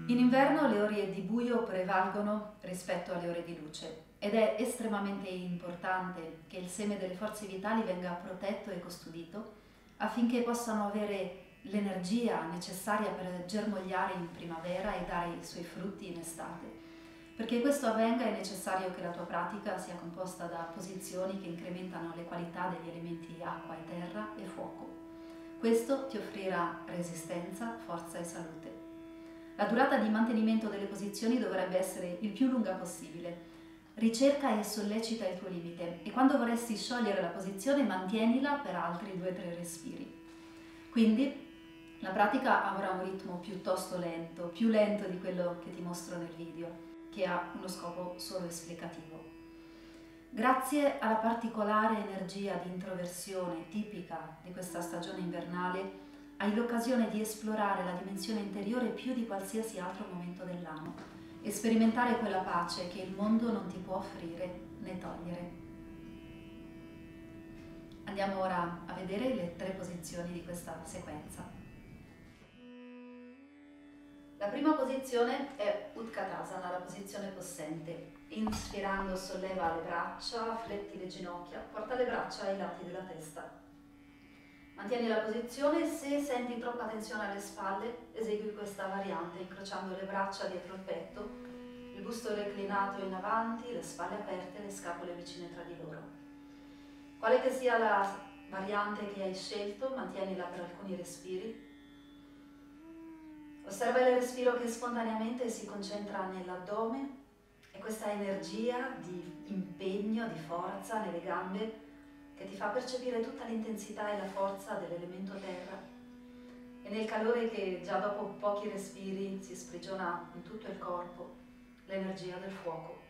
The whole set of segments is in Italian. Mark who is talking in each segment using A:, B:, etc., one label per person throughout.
A: In inverno le ore di buio prevalgono rispetto alle ore di luce ed è estremamente importante che il seme delle forze vitali venga protetto e custodito affinché possano avere l'energia necessaria per germogliare in primavera e dare i suoi frutti in estate. Perché questo avvenga è necessario che la tua pratica sia composta da posizioni che incrementano le qualità degli elementi acqua e terra e fuoco. Questo ti offrirà resistenza, forza e salute. La durata di mantenimento delle posizioni dovrebbe essere il più lunga possibile. Ricerca e sollecita il tuo limite e quando vorresti sciogliere la posizione mantienila per altri 2-3 respiri. Quindi la pratica avrà un ritmo piuttosto lento, più lento di quello che ti mostro nel video, che ha uno scopo solo esplicativo. Grazie alla particolare energia di introversione tipica di questa stagione invernale, hai l'occasione di esplorare la dimensione interiore più di qualsiasi altro momento dell'anno e sperimentare quella pace che il mondo non ti può offrire né togliere. Andiamo ora a vedere le 3 posizioni di questa sequenza. La prima posizione è Utkatasana, la posizione possente. Inspirando solleva le braccia, fletti le ginocchia, porta le braccia ai lati della testa. Mantieni la posizione, se senti troppa tensione alle spalle, esegui questa variante incrociando le braccia dietro il petto, il busto reclinato in avanti, le spalle aperte, le scapole vicine tra di loro. Quale che sia la variante che hai scelto, mantienila per alcuni respiri. Osserva il respiro che spontaneamente si concentra nell'addome e questa energia di impegno, di forza nelle gambe che ti fa percepire tutta l'intensità e la forza dell'elemento terra e nel calore che già dopo pochi respiri si sprigiona in tutto il corpo, l'energia del fuoco.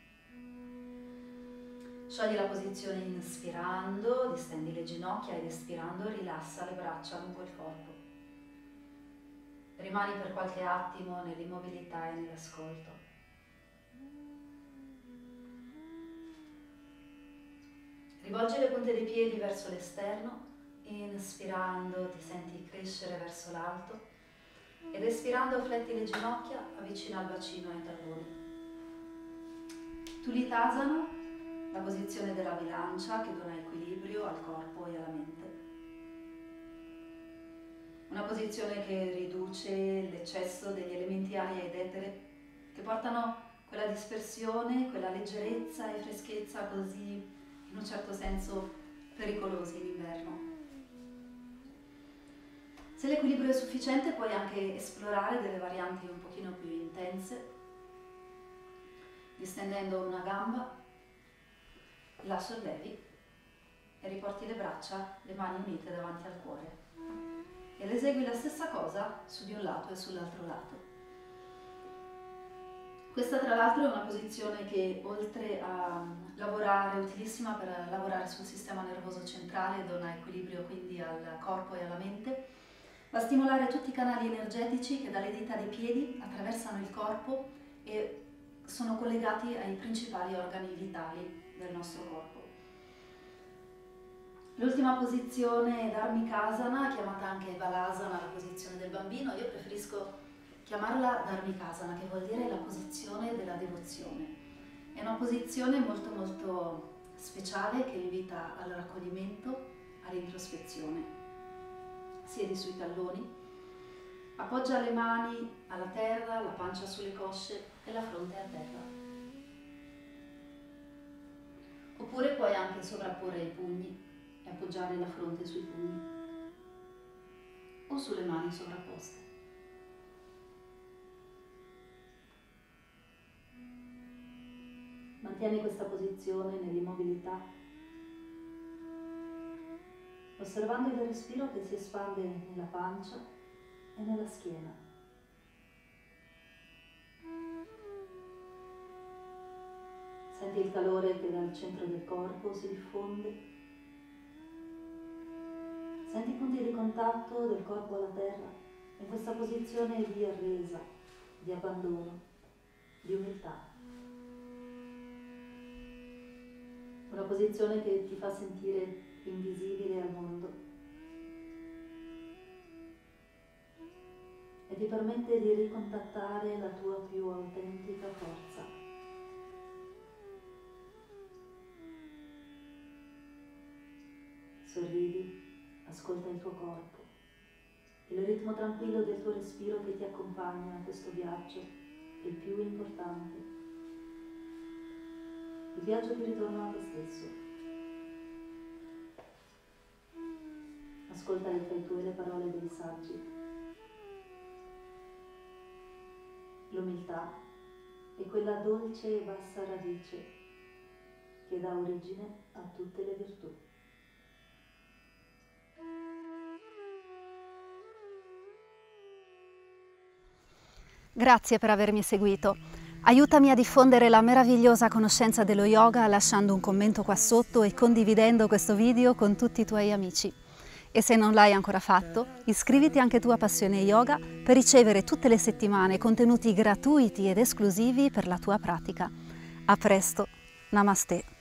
A: Sciogli la posizione inspirando, distendi le ginocchia ed espirando rilassa le braccia lungo il corpo. Rimani per qualche attimo nell'immobilità e nell'ascolto. Rivolgi le punte dei piedi verso l'esterno, inspirando ti senti crescere verso l'alto ed espirando fletti le ginocchia, avvicina al bacino e ai talloni. Tulitasana, la posizione della bilancia che dona equilibrio al corpo e alla mente. Una posizione che riduce l'eccesso degli elementi aria ed etere che portano quella dispersione, quella leggerezza e freschezza così, in un certo senso, pericolosi in inverno. Se l'equilibrio è sufficiente puoi anche esplorare delle varianti un pochino più intense, distendendo una gamba, la sollevi e riporti le braccia, le mani unite davanti al cuore. Ed esegui la stessa cosa su di un lato e sull'altro lato. Questa tra l'altro è una posizione che oltre a lavorare, è utilissima per lavorare sul sistema nervoso centrale, dona equilibrio quindi al corpo e alla mente, va a stimolare tutti i canali energetici che dalle dita dei piedi attraversano il corpo e sono collegati ai principali organi vitali del nostro corpo. L'ultima posizione è Dharmikasana, chiamata anche Balasana, la posizione del bambino. Io preferisco chiamarla Dharmikasana, che vuol dire la posizione della devozione. È una posizione molto molto speciale che invita al raccoglimento, all'introspezione. Siedi sui talloni, appoggia le mani alla terra, la pancia sulle cosce e la fronte a terra. Oppure puoi anche sovrapporre i pugni e appoggiare la fronte sui pugni o sulle mani sovrapposte. Mantieni questa posizione nell'immobilità, osservando il respiro che si espande nella pancia e nella schiena. Senti il calore che dal centro del corpo si diffonde. Senti i punti di contatto del corpo alla terra in questa posizione di arresa, di abbandono, di umiltà. Una posizione che ti fa sentire invisibile al mondo. Ed ti permette di ricontattare la tua più autentica forza. Sorridi, ascolta il tuo corpo, il ritmo tranquillo del tuo respiro che ti accompagna a questo viaggio è il più importante. Il viaggio di ritorno a te stesso. Ascolta e fai tue le parole dei saggi. L'umiltà è quella dolce e bassa radice che dà origine a tutte le virtù.
B: Grazie per avermi seguito. Aiutami a diffondere la meravigliosa conoscenza dello yoga lasciando un commento qua sotto e condividendo questo video con tutti i tuoi amici. E se non l'hai ancora fatto, iscriviti anche tu a Passione Yoga per ricevere tutte le settimane contenuti gratuiti ed esclusivi per la tua pratica. A presto, Namaste.